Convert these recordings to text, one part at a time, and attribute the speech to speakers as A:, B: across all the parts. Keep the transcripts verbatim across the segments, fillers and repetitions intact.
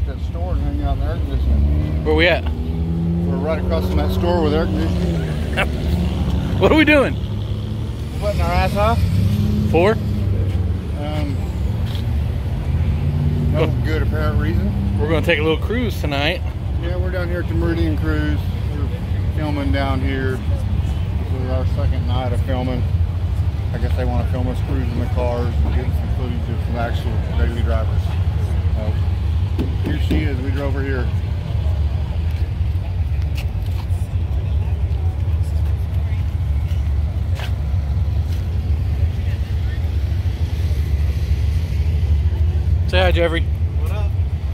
A: that store and hang out in the air conditioning.
B: Where we at?
A: We're right across from that store with air conditioning.
B: What are we doing?
A: We're putting our ass off.
B: For?
A: Um, no good apparent reason.
B: We're going to take a little cruise tonight.
A: Yeah, we're down here at the Meridian Cruise. We're filming down here. This is our second night of filming. I guess they want to film us cruising the cars and getting some footage of some actual daily drivers. Uh, here she is. We drove her here.
B: Say hi, Jeffrey.
A: What up?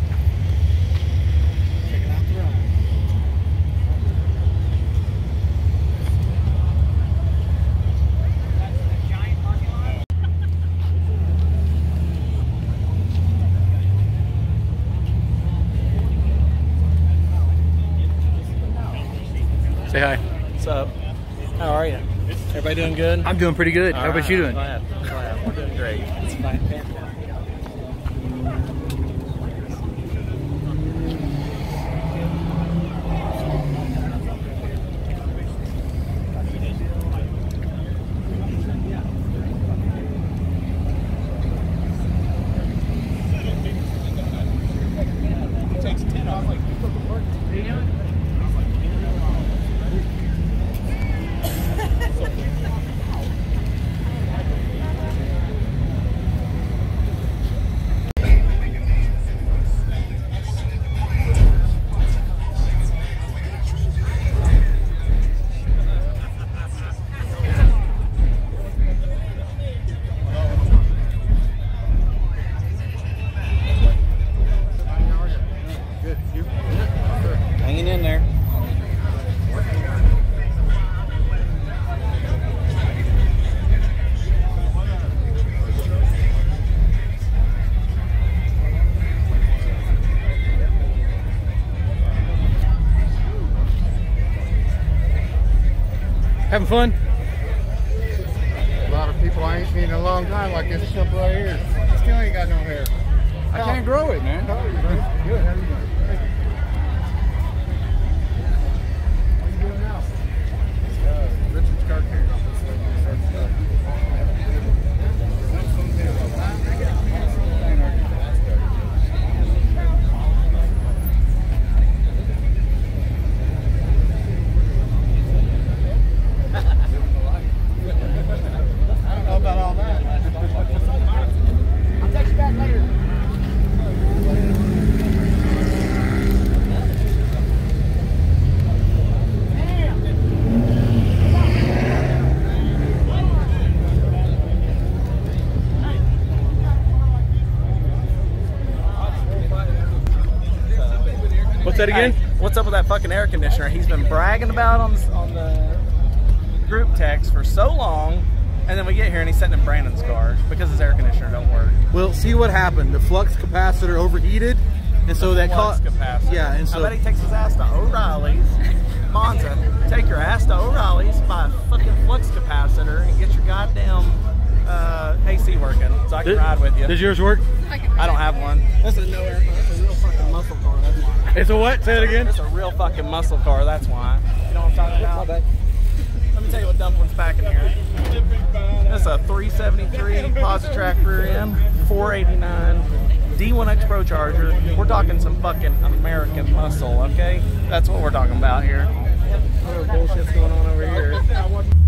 A: Checking out the ride.
B: Say hi.
C: What's up? How are you? Everybody doing good?
B: I'm doing pretty good.
C: All
B: How about
C: right,
B: you doing?
C: I'm glad. I'm glad. We're doing great. It's fine. Fantastic. Hanging in there.
B: Having fun?
A: A lot of people I ain't seen in a long time, like this couple right here. Still ain't got no hair. I can't grow it, man. How are you, buddy? Good. How are you doing? Thank you. What are you doing now? Uh, Richard's car care. I don't know about all that. I'll text you back later.
B: What's that again?
C: Hey, what's up with that fucking air conditioner? He's been bragging about on the, on the group text for so long, and then we get here and he's sitting in Brandon's car because his air conditioner don't work.
D: Well, see what happened. The flux capacitor overheated, and so that
C: Flux
D: caused.
C: capacitor.
D: Yeah, and so
C: I bet he takes his ass to O'Reilly's. Monza, take your ass to O'Reilly's, buy a fucking flux capacitor, and get your goddamn uh, A C working so I can
B: Did,
C: ride with you.
B: Does yours work?
C: I don't have one. This is no air. It's a real fucking muscle car. That's why.
B: It's a what? Say it again.
C: It's a real fucking muscle car. That's why. You know what I'm talking about? Let me tell you what Dumpling's packing here. This is a three seventy-three Positrack rear end, four eighty-nine D one X Pro Charger. We're talking some fucking American muscle, okay? That's what we're talking about here. What other bullshit's going on over here?